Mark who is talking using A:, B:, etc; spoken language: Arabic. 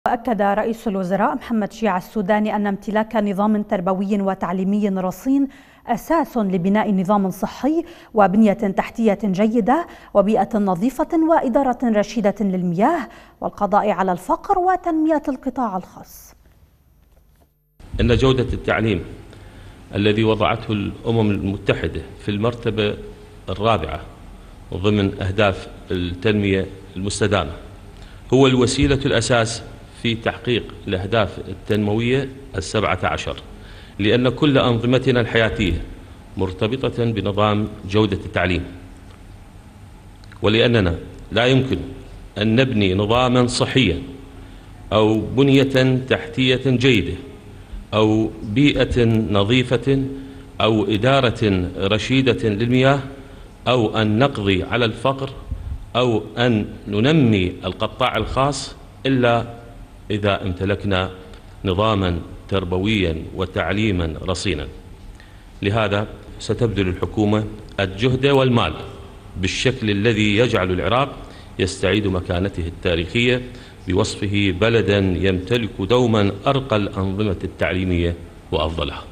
A: أكد رئيس الوزراء محمد شيع السوداني أن امتلاك نظام تربوي وتعليمي رصين أساس لبناء نظام صحي وبنية تحتية جيدة وبيئة نظيفة وإدارة رشيدة للمياه والقضاء على الفقر وتنمية القطاع الخاص.
B: إن جودة التعليم الذي وضعته الأمم المتحدة في المرتبة الرابعة ضمن أهداف التنمية المستدامة هو الوسيلة الأساس في تحقيق الأهداف التنموية 17، لأن كل أنظمتنا الحياتية مرتبطة بنظام جودة التعليم، ولأننا لا يمكن أن نبني نظاما صحيا أو بنية تحتية جيدة أو بيئة نظيفة أو إدارة رشيدة للمياه أو أن نقضي على الفقر أو أن ننمي القطاع الخاص إلا إذا امتلكنا نظاما تربويا وتعليما رصينا. لهذا ستبذل الحكومة الجهد والمال بالشكل الذي يجعل العراق يستعيد مكانته التاريخية بوصفه بلدا يمتلك دوما أرقى الأنظمة التعليمية وأفضلها.